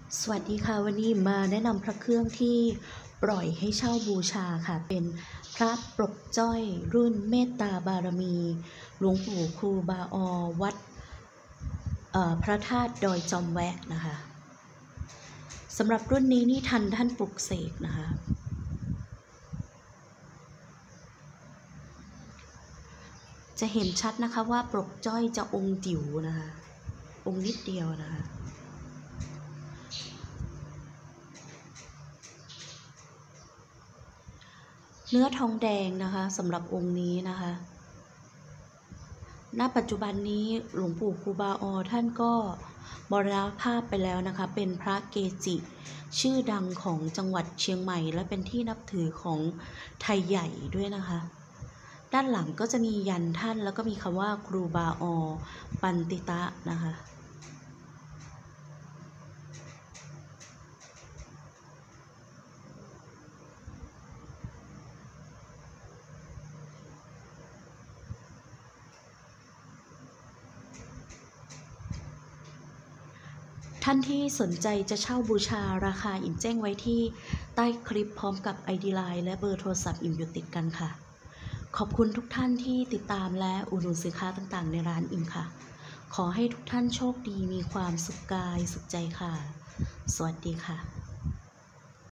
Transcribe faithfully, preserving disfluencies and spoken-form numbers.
สวัสดีค่ะวันนี้มาแนะนำพระเครื่องที่ปล่อยให้เช่าบูชาค่ะเป็นพระปลกจ้อยรุ่นเมตตาบารมีหลวงปู่ครูบาอวัดพระธาตุดอยจอมแวกนะคะสำหรับรุ่นนี้นี่ทันท่านปลุกเสกนะคะจะเห็นชัดนะคะว่าปลกจ้อยจะองค์จิ๋วนะคะองค์นิดเดียวนะคะเนื้อทองแดงนะคะสำหรับองค์นี้นะคะณปัจจุบันนี้หลวงปู่ครูบาอท่านก็มรณภาพไปแล้วนะคะเป็นพระเกจิชื่อดังของจังหวัดเชียงใหม่และเป็นที่นับถือของไทยใหญ่ด้วยนะคะด้านหลังก็จะมียันท่านแล้วก็มีคำว่าครูบาอปันติตะนะคะท่านที่สนใจจะเช่าบูชาราคาอิ่มแจ้งไว้ที่ใต้คลิปพร้อมกับ ไอ ดี ไลน์ และเบอร์โทรศัพท์อิ่มอยู่ติดกันค่ะขอบคุณทุกท่านที่ติดตามและอุดหนุนสินค้าต่างๆในร้านอิ่มค่ะขอให้ทุกท่านโชคดีมีความสุขกายสุขใจค่ะสวัสดีค่ะ